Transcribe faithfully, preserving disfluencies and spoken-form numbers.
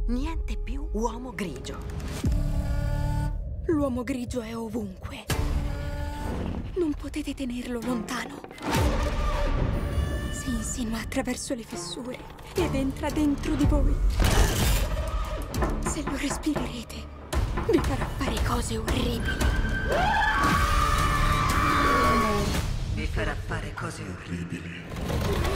Niente più uomo grigio. L'uomo grigio è ovunque. Non potete tenerlo lontano. Si insinua attraverso le fessure ed entra dentro di voi. Se lo respirerete, vi farà fare cose orribili. Vi farà fare cose orribili.